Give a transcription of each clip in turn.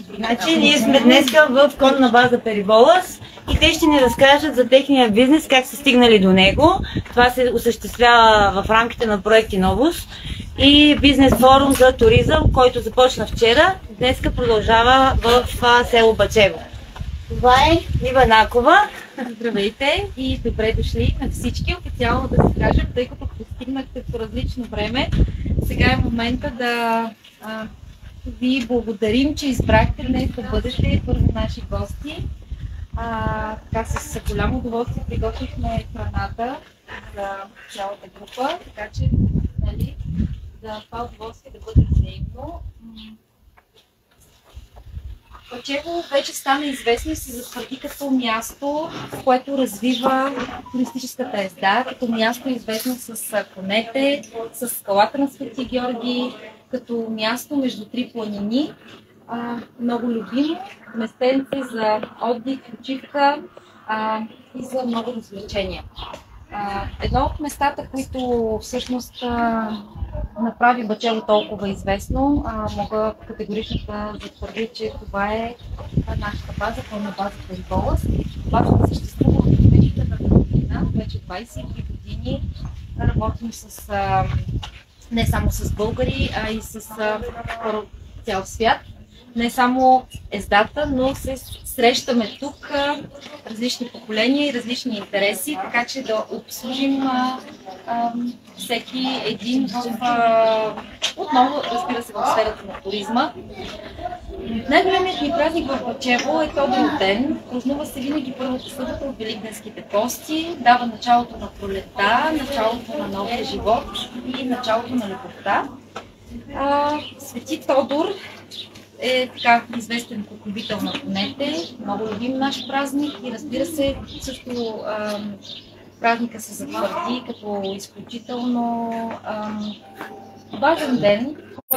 Значи, ние сме днес в конна база Периволас и те ще ни разкажат за техния бизнес, как са стигнали до него. Това се осъществява в рамките на проекти Новус и бизнес форум за туризъм, който започна вчера. Днеска продължава в село Бачево. Това е Ива Накова. Здравейте и добре дошли на всички. Официално да си кажем, тъй като постигнахте по различно време. Сега е момента да ви благодарим, че избрахте днес да бъдете първо наши гости. Така с голямо удоволствие приготвихме храната за цялата група, така че да това удоволствие да бъде взаимно. Бачево вече стана известно и се затвърди като място, което развива туристическата езда, като място известно с конете, с скалата на Свети Георги, като място между три планини, много любимо, местенце за отдих, почивка и за много развлечения. Едно от местата, които всъщност направи Бачево толкова известно, мога категорично да затвърдя, че това е нашата база, конна база Периволас. Базата съществува от 2000 година, вече 23 години. Работим с, не само с българи, а и с хора от цял свят. Не само ездата, но се срещаме тук различни поколения и различни интереси, така че да обслужим всеки един отново, разбира се, в сферата на туризма. Най-големият ни празник в Бачево е Тодоров ден. Празнува се винаги първата събота от Великденските пости, дава началото на пролетта, началото на новия живот и началото на любовта. Свети Тодор е така известен покровител на конете, много любим наш празник и разбира се, също празника се затвърди като изключително важен ден,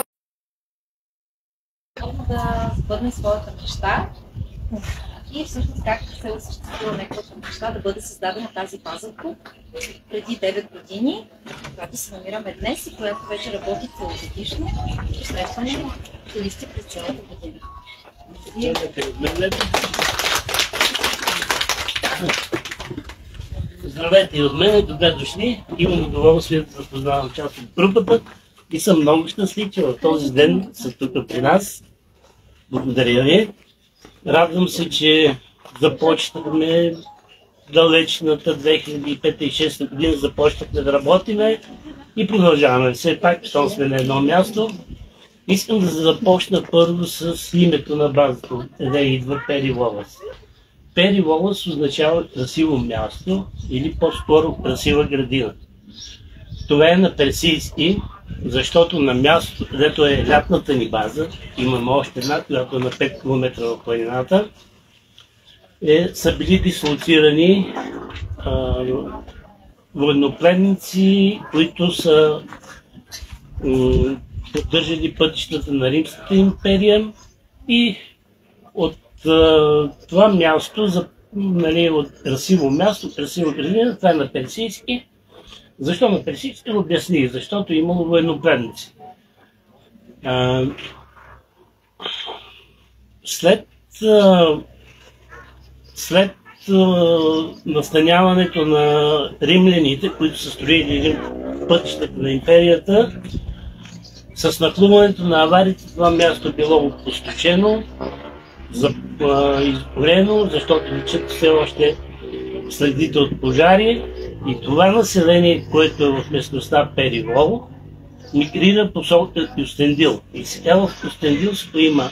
да сбъдне своята мечта и всъщност как се осъществила неговата мечта да бъде създадена тази база тук преди 9 години, която се намираме днес и която вече работи целогодишно и срещане на туристи през цялата година. Здравейте и от мен, добре дошли. Имам удоволствие да запознавам част от групата и съм много щастлив, че в този ден са тук при нас. Благодаря ви. Радвам се, че започнахме далечната 2005-2006 година, започнахме да работиме и продължаваме. Все пак, щом сме на едно място. Искам да започна първо с името на базата, къде идва Периволас. Периволас означава красиво място или по-скоро красива градина. Това е на персийски, защото на мястото, където е лятната ни база, имаме още една, която е на 5 км в планината, са били дислоцирани военнопленници, които са поддържали пътищата на Римската империя и от това място, от красиво място, красиво градина, това е на персийски. Защо на персийски? Обясних, защото имало военнопленници. След настаняването на римляните, които са строили пътищата на империята, с нахлуването на авариите това място било опустошено, изгорено, защото личат все още следите от пожари и това население, което е в местността Перивол, мигрира по Кюстендил. И сега в Кюстендилско има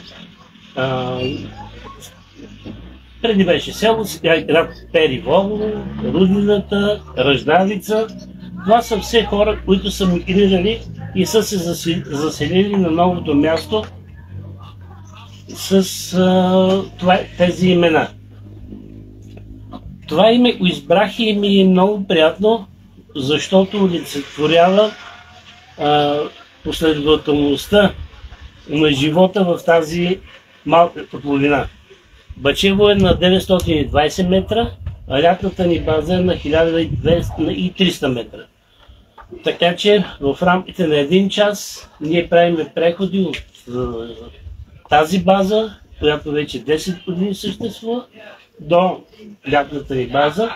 преди беше село, сега е град Перивол, Рудината, Ръждавица. Това са все хора, които са мигрирали и са се заселили на новото място с тези имена. Това име го избрах и ми е много приятно, защото олицетворява последователността на живота в тази малка котловина. Бачево е на 920 метра, а лятната ни база е на 1200 и 300 метра. Така че в рамките на един час ние правим преходи от тази база която вече 10 години съществува, до лятната ни база.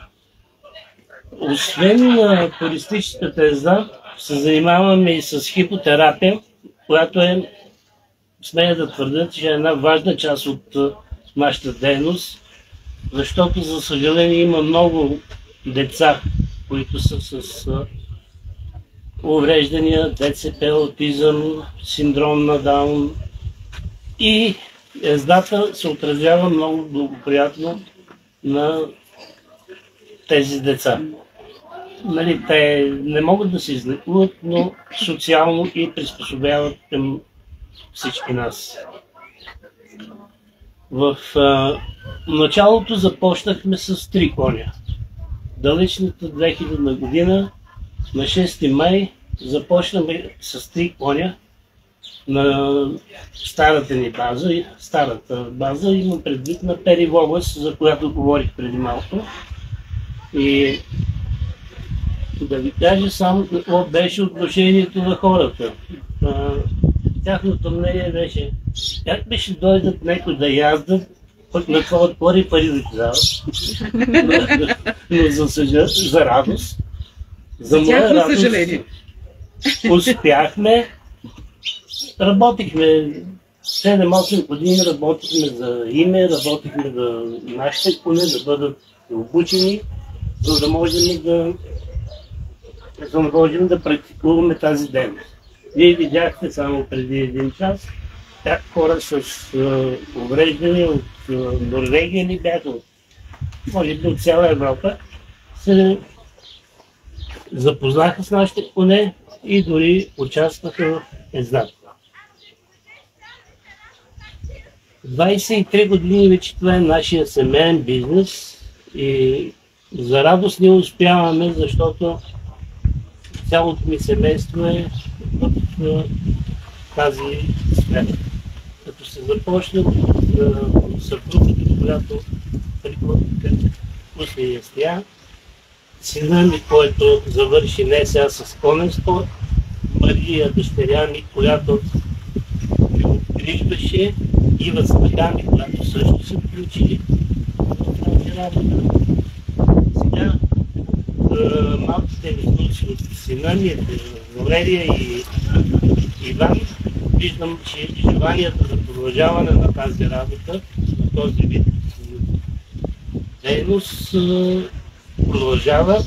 Освен на туристическата езда, се занимаваме и с хипотерапия, която е, смея да твърдя, че е една важна част от нашата дейност, защото, за съжаление, има много деца, които са с увреждания, ДЦП, аутизъм, синдром на Даун, и ездата се отразява много благоприятно на тези деца. Нали, те не могат да се излекуват, но социално и приспособяват към всички нас. В началото започнахме с 3 коня. Далечната 2000 година, на 6 май, започнахме с 3 коня на старата ни база. Старата база има предвид на Перив област, за която говорих преди малко. И да ви кажа само какво беше отношението на хората. Тяхното мнение беше, как беше дойдат някой да яздат, пък на това отвори пари да ти дават. Но за радост, за моя радост, успяхме. Работихме 7-8 години, работихме за име, работихме за нашите коне да бъдат обучени, за да можем да практикуваме тази дейност. Вие видяхте само преди 1 час как хора с увреждания от Норвегия ни бяха, може би от цяла Европа, се запознаха с нашите коне и дори участваха в ездата. 23 години вече това е нашия семейен бизнес и за радост ние успяваме, защото цялото ми семейство е в тази сфера. Като се започне от съпругата, която приготвя вкусни ястия, сина ми, който завърши НСА с конен спорт, Мария, дъщеря ми, която ми обгрижваше, Ива Смага ми, която също се включи в тази работа. Сега малките ми внуци от сина ми, Валерия и Иван, виждам, че желанието за продължаване на тази работа, на този вид дейност продължава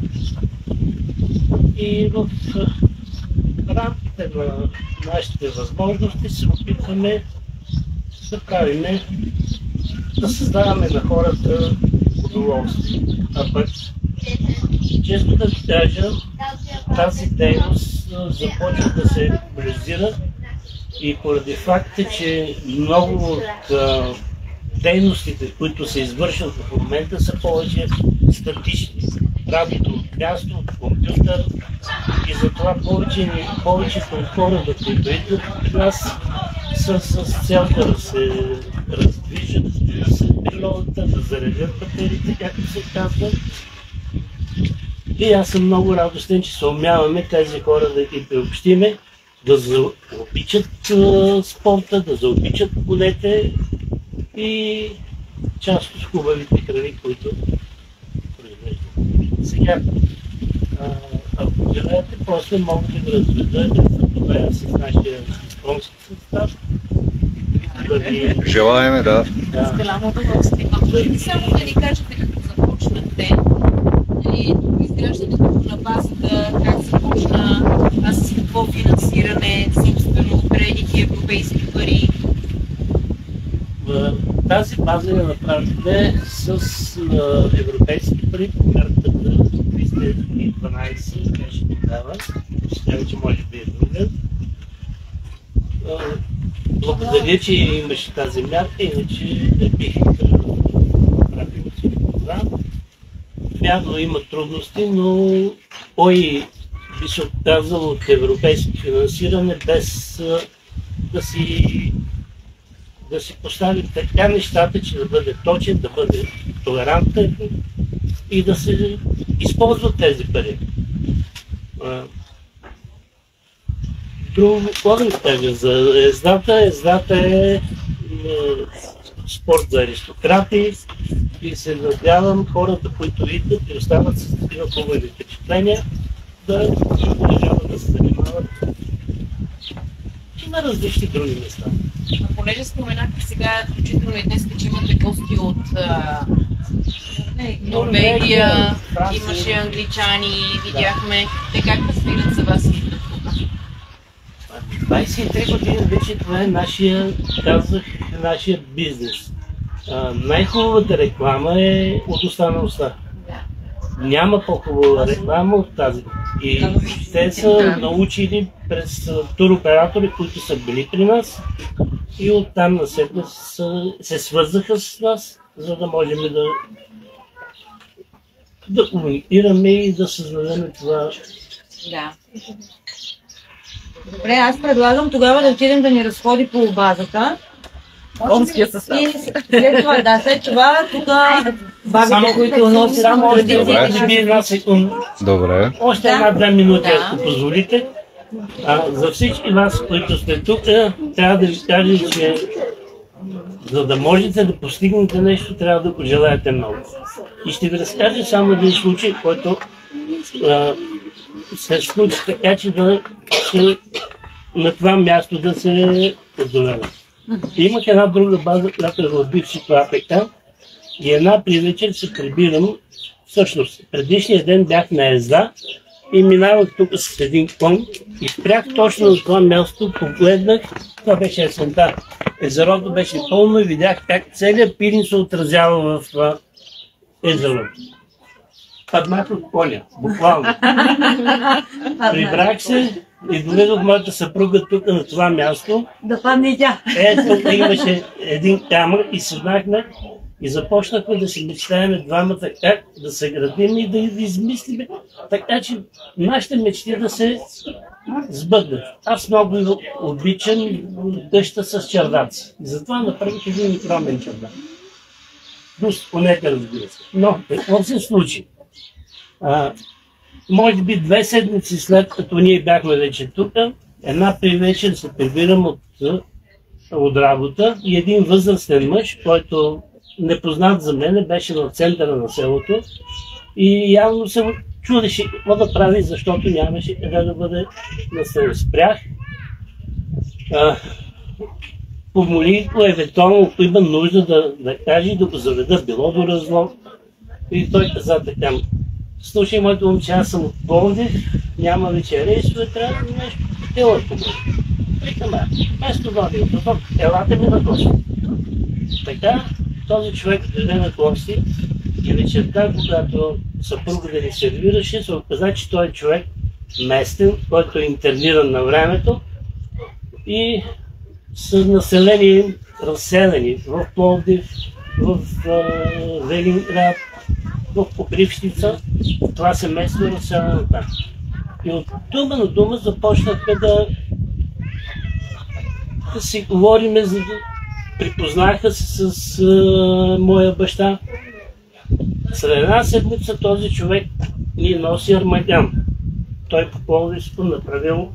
и в рамките на нашите възможности се опитваме да правиме, да създаваме на хората удоволствие. А пък, често да ви кажа, тази дейност започва да се популяризира и поради факта, че много от дейностите, които се извършват в момента, са повече статични. Работа от място, от компютър, и затова повечето от хората, които идват при нас, са с цел да се раздвижат с природата, да заредят батериите, както се казва. И аз съм много радостен, че се умяваме тези хора да ги приобщиме, да заобичат спорта, да заобичат конете и част от хубавите храни, които произвеждат. Сега, ако желаете, после мога да разведа да запозная с нашия конски състав. Желаеме, да. С голямо удоволствие. Можете само да ни кажете като започнахте, изграждането на базата, как започна, с какво финансиране, собствено кредити, европейски пари? Тази база я направихме с европейски пари по мярката 312, беше тогава, сега че може би е друга. Благодаря, че имаше тази мярка, иначе не бих направил всичко това. Вярно има трудности, но кой би се отказал от европейско финансиране без да си постави така нещата, че да бъде точен, да бъде толерантен и да се използват тези пари. Друго, какво да ви кажа за ездата? Ездата е спорт за аристократи и се надявам хората, които идват и остават с такива хубави впечатления, да продължават да се занимават на различни други места. Понеже споменахте сега, включително и днес, че имате гости от Норвегия, имаше англичани, видяхме. Те как разбират за вас и тук? 23 години вече това е нашия бизнес. Най-хубавата реклама е от останалостта. Няма по-хубава реклама от тази. И те са научили през туроператори, които са били при нас и оттам насетне се свързаха с нас, за да можем да комуникираме и да създадем това. Да. Добре, аз предлагам тогава да отидем да ни разходи по базата. Конския състав. И след това тук бабите, които носят традициите. Добре. Още една-две минути, ако позволите. За всички вас, които сте тук, трябва да ви кажа, че за да можете да постигнете нещо, трябва да го желаете много. И ще ви разкажа само един случай, който се случи така, че на това място да се позовем. Имах една друга база, която е в бившето АПК и една при вечер се прибирам. Всъщност, предишния ден бях на езда и минавах тук с един кон и спрях точно на това място, погледнах, това беше есента. Езерото беше пълно и видях как целият пирин се отразява в езерото. Паднах от коня, буквално. Прибрах се и доведох моята съпруга тук на това място. Да падне и тя. Ето имаше един камък и седнахме и започнахме да си мечтаем двамата как да се градим и да измислим. Така че нашите мечти да се сбъднат. Аз много обичам къща с чердаци. Затова направих един микромен чердак. Плюс конека, разбира се. Но какво се случи? Може би 2 седмици след като ние бяхме вече тук, една при вечер се прибирам от работа и един възрастен мъж, който непознат за мене, беше в центъра на селото и явно се чудеше какво да прави, защото нямаше къде да бъде настанен. Спрях. Помолих го, евентуално, ако има нужда да каже, да го заведа, било до разлог. И той каза така: слушай, моето момче, аз съм от Пловдив, няма вече рейсове, трябва да нещо хотела тук. Викам, вместо водим, елате ми на гости. Така, този човек дойде на гости и вечерта, когато съпруга да ни сервираше, се оказа, че той е човек местен, който е интерниран на времето и са населени, разселени в Пловдив, в Велинград, в Копривщица. Това семейство е разселено там. И от дума на дума започнахме да си говориме, за да припознаха се с моя баща. След една седмица този човек ни носи армадян. Той по Пловдивско направил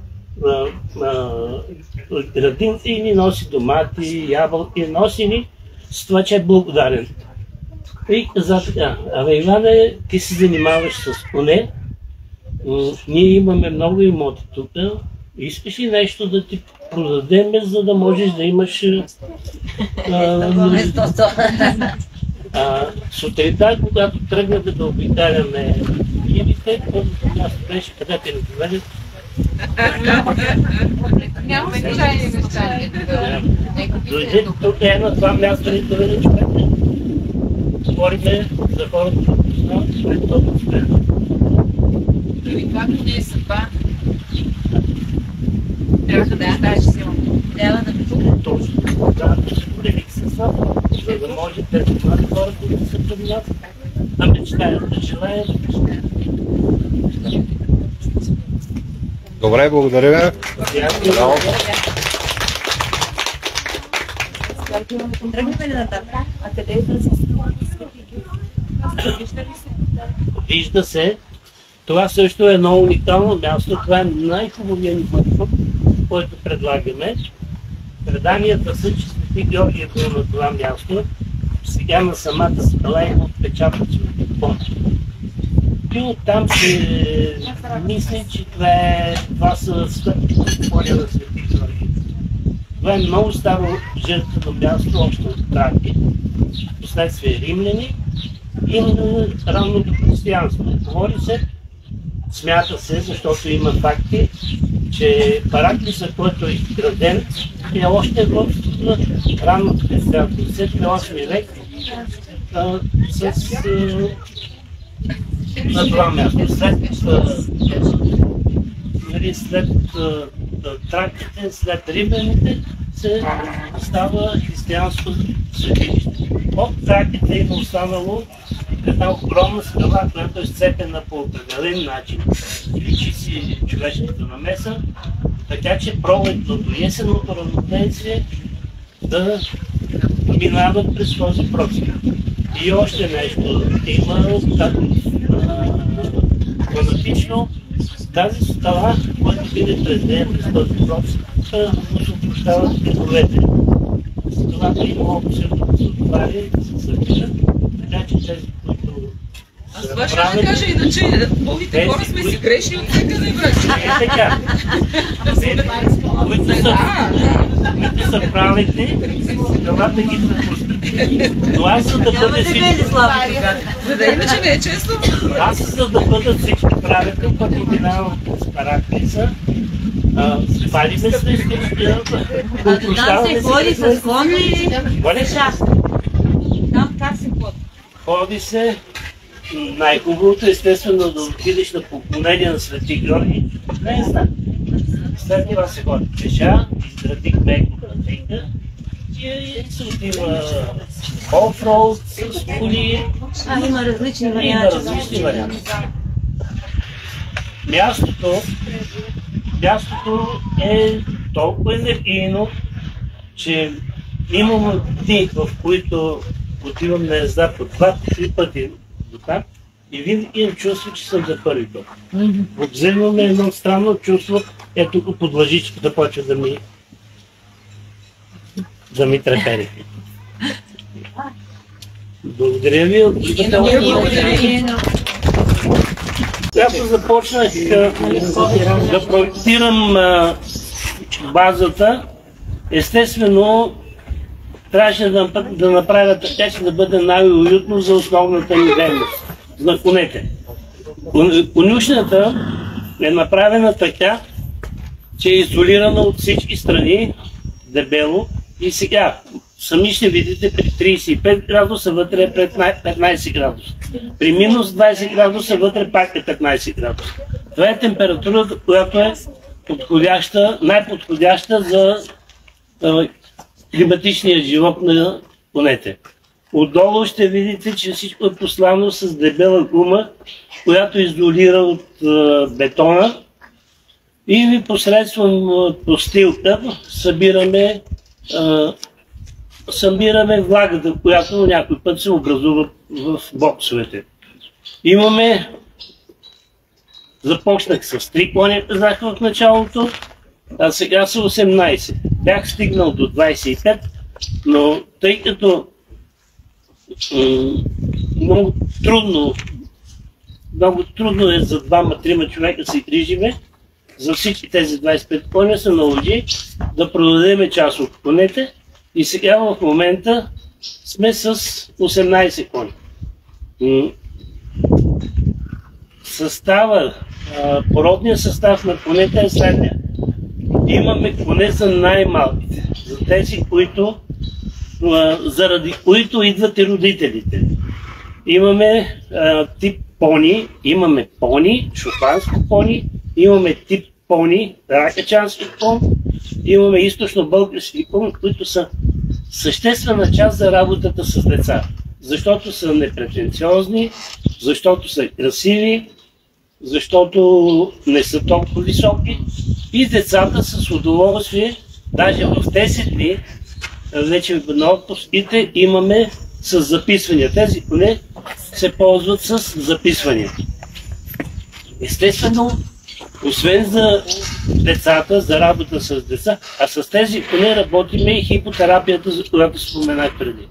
градинци и ни носи домати, ябълки, носи ни с това, че е благодарен. И каза така: абе Иване, ти се занимаваш с коне, ние имаме много имоти тук, искаш ли нещо да ти продадем, за да можеш да имаш сутринта, когато тръгнахме да обикаляме ивите, първото място беше къде те ни доведат. Няма случайни неща. Дойде тук е на това място ни доведе човек. Говориме за хората, които познават, след това успех. Или както не е съдба, трябва да ставиш силно. Трябва да бъде. Точно. Трябва да се полемик с това, за да може тези млади хора, които са пред нас, да мечтаят, да желаят. Добре, благодаря ви. Тръгнете ли нататък? А къде е да се Вижда се. Това също е едно уникално място. Това е най-хубавият ни маршрут, който предлагаме. Преданията са, че Свети Георги е бил на това място. Сега на самата скала има отпечатъци от пон. И оттам се мисли, че това са стъпки поля на Свети Георги. Това е много старо жертвено място, още от Траки, последствие римляни и на ранното християнство. Говори се, смята се, защото има факти, че Параклиса, който е изграден, е още в ранното християнство, 7-8 век, на това място. След траките, след римляните се става християнско светилище. От траките има останало една огромна скала, която е сцепена по определен начин, личи си човешката намеса, така че пролетното и есенното равноденствие да минават през този процес. И още нещо има фанатично. Тази скала, която биде през нея през този процес, му се опрощават греховете. Скалата има обсъдно да се отваря и да се събират, така че тези, които Аз това ще да кажа, иначе българите хора сме си грешни от всекъде, брат. е така. Които са праведни, скалата ги пропускат. Но аз за да бъде всички... За да иначе не е честно. Аз за да бъдат всички праведни, пък минавам с Параклиса, палиме се Там се ходи с кон или с шах? Там как се ходи? Ходи се. Най-хубавото естествено да отидеш на поклонение на Свети Георги. Не знам. След това се ходи пеша, изградихме пътека и се отива офроуд с коли. Има различни варианти. Мястото е толкова енергийно, че имам дни, в които отивам на езда по 2-3 пъти до там и винаги имам чувство, че съм за първи път. Обзема ме едно странно чувство, ето тук под лъжичката почва да ми трепери. Благодаря ви. Когато започнах да проектирам базата, естествено трябваше да направя така, че да бъде най-уютно за основната ни дейност, за конете. Конюшнята е направена така, че е изолирана от всички страни, дебело, и сега сами ще видите при 35 градуса вътре е 15 градуса. При минус 20 градуса вътре пак е 15 градуса. Това е температурата, която е най-подходяща за климатичния живот на конете. Отдолу ще видите, че всичко е послано с дебела гума, която изолира от бетона, и посредством постилка събираме влагата, която някой път се образува в боксовете. Започнах с 3 коня, казах в началото, а сега са 18. Бях стигнал до 25, но тъй като много трудно е за 2-3 човека се грижиме, за всички тези 25 коня се наложи да продадем част от конете и сега в момента сме с 18 коня. Породният състав на конете е следния. Имаме коне за най-малките, за тези, заради които идват и родителите. Имаме тип пони, имаме пони, шотландско пони, имаме тип пони, ракачански пон, имаме източно-български пон, които са съществена част за работата с деца. Защото са непретенциозни, защото са красиви, защото не са толкова високи и децата с удоволствие, даже в тези дни, вече на отпуските имаме с записвания. Тези коне се ползват с записвания. Естествено, освен за децата, за работа с деца, а с тези поне работиме и хипотерапията, за която споменах преди.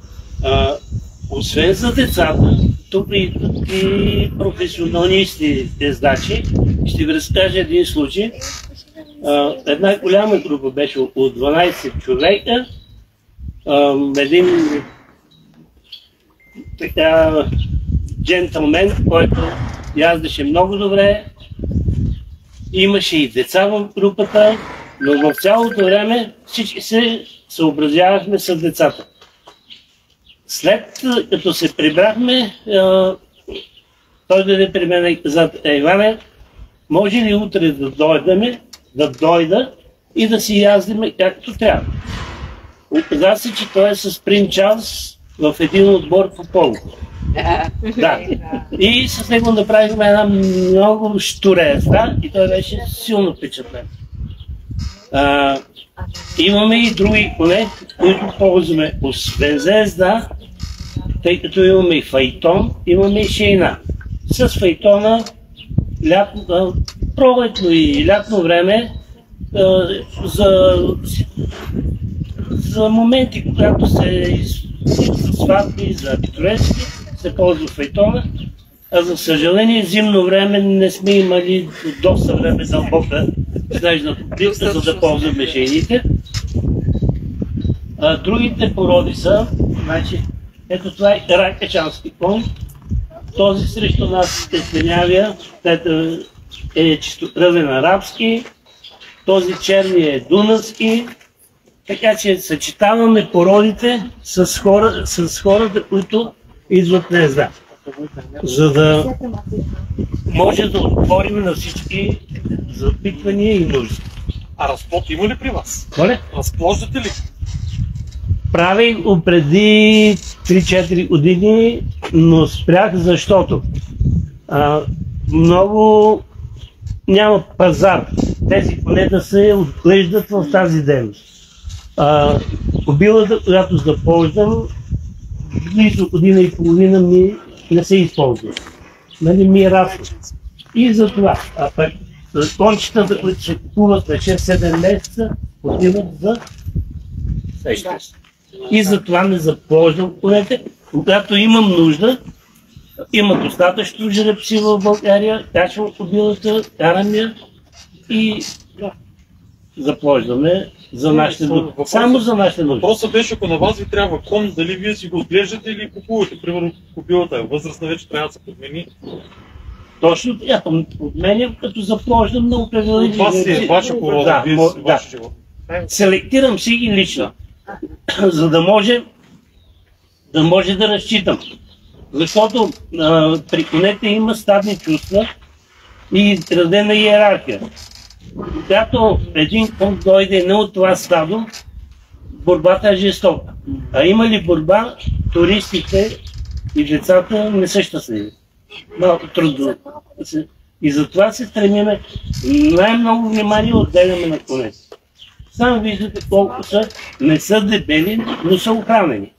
Освен за децата, тук идват и професионалисти ездачи. Ще ви разкажа един случай. Една голяма група беше от 12 човека. Един така джентълмен, който яздеше много добре. Имаше и деца в групата, но в цялото време всички се съобразявахме с децата. След като се прибрахме, той дойде при мен и каза: Иване, може ли утре да дойда и да си яздиме както трябва? Оказа се, че той е с Принц Чарлз в един отбор по поло. Да. И с него направихме една много штура езда и той беше силно впечатлен. Имаме и други коне, които ползваме освен за езда, тъй като имаме и файтон, имаме и шейна. С файтона пролетно и лятно време за моменти, когато се за сватби, за питорески, се ползва файтона, а за съжаление зимно време не сме имали доста време дълбока снежна покривка, за да ползваме шейните. Другите породи са, значи, ето това е ракачански кон. Този срещу нас е свинявия, е чистокръвен арабски, този черния е дунавски, така че съчетаваме породите с хората, които идват на езда, за да може да отговорим на всички запитвания и нужди. А разплод има ли при вас? Коле? Разплождате ли? Правих го преди 3-4 години, но спрях, защото много няма пазар. Тези конета се отглеждат в тази дейност. Кобилата, която заплождам, близо година и половина ми не се използва. Нали ми е разход. И за това. А пък кончетата, които се купуват на 6-7 месеца, отиват за сещност. И за това не заплождам конете. Когато имам нужда, има достатъчно жеребци в България, качвам кобилата, карам я и заплождаме за нашите нужди. Само за нашите нужди. Въпросът беше, ако на вас ви трябва кон, дали вие си го отглеждате или купувате. Примерно кобилата е възрастна, вече трябва да се подмени. Точно така, подменям, като заплождам на определени. Това си е ваша порода, вие си ваше живот. Селектирам си ги лично, за да може да разчитам. Защото при конете има стадни чувства и изградена иерархия. Когато един кон дойде не от това стадо, борбата е жестока. А има ли борба, туристите и децата не са щастливи. Малко трудно. И затова се стремиме, най-много внимание отделяме на конете. Само виждате колко са, не са дебели, но са охранени.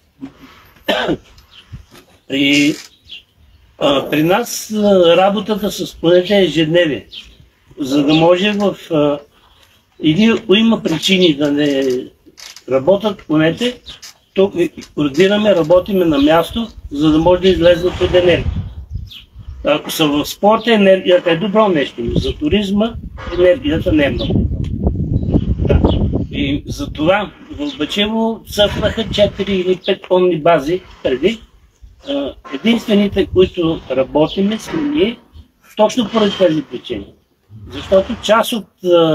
И при нас работата с конете е ежедневие. За да може или има причини да не работят конете, тук координираме, работиме на място, за да може да излезнат от енергия. Ако са в спорта, енергията е добро нещо, но за туризма енергията не е много. Да. И затова в Бачево цъфнаха 4 или 5 конни бази преди. Единствените, които работиме, сме ние, точно поради тези причини. Защото част от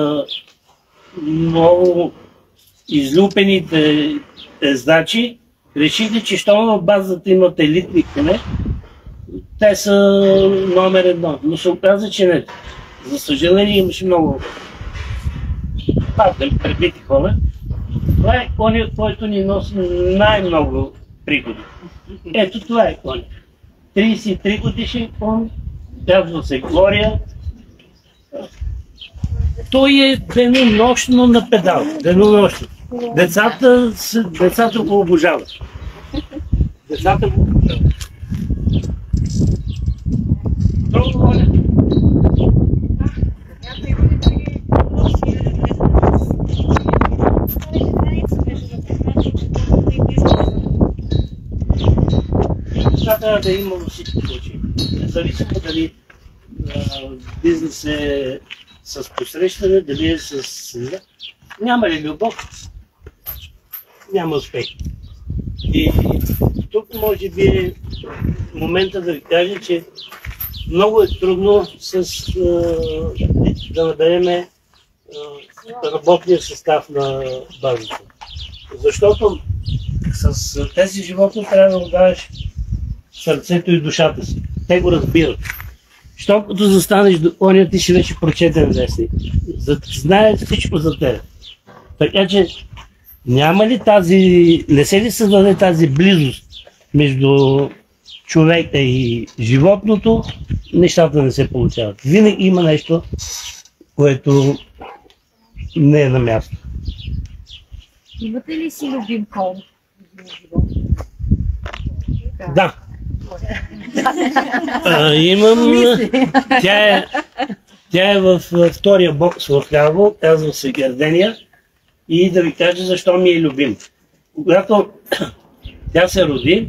много излюпените ездачи решиха, че щом в базата имат елитни коне, те са номер едно. Но се оказа, че не. За съжаление имаше много пребити хора. Това е коня, който ни носи най-много приходи. Ето това е коня. 33 годишен кон, казва се Глория. Той е денонощно на педал. Денонощно. Децата го обожават. Децата го обожават. трябва да има във всички случаи. Независимо дали бизнес е с посрещане, дали е с... Няма ли любов, няма успех. И тук може би е момента да ви кажа, че много е трудно да набереме работния състав на базата. Защото с тези животни трябва да отдаваш сърцето и душата си. Те го разбират. Щом като застанеш до оня, ти ще вече прочетен вестник. Знае всичко за теб. Така че няма ли не се ли създаде тази близост между човека и животното, нещата не се получават. Винаги има нещо, което не е на място. Имате ли си любим кон? Да. Имам. Тя е във втория бокс в ляво, казва се Гердения. И да ви кажа защо ми е любим. Когато тя се роди,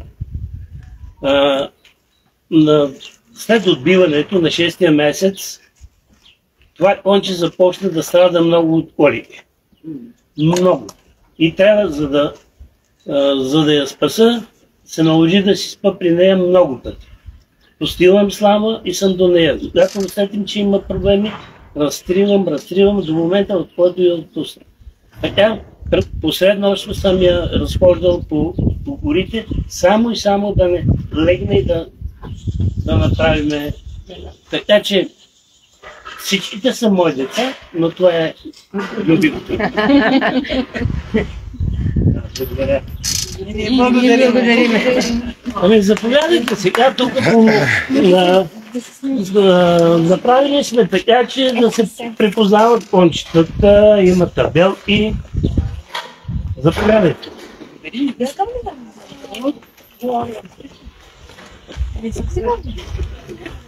след отбиването на 6-я месец, това конче започна да страда много от колики. Много. И трябва, за да я спаса, се наложи да си спа при нея много пъти. Постилам слама и съм до нея. Когато усетим, че има проблеми, разтривам до момента, от който я отпусна. Така, посреднощно съм я разхождал по горите, само и само да не легне и да направим. Така че всичките са мои деца, но това е любимото. Благодаря. Благодарим. Ами заповядайте сега тук направили сме така, че да се припознават кончетата, има табелки. Заповядайте. Искам ли да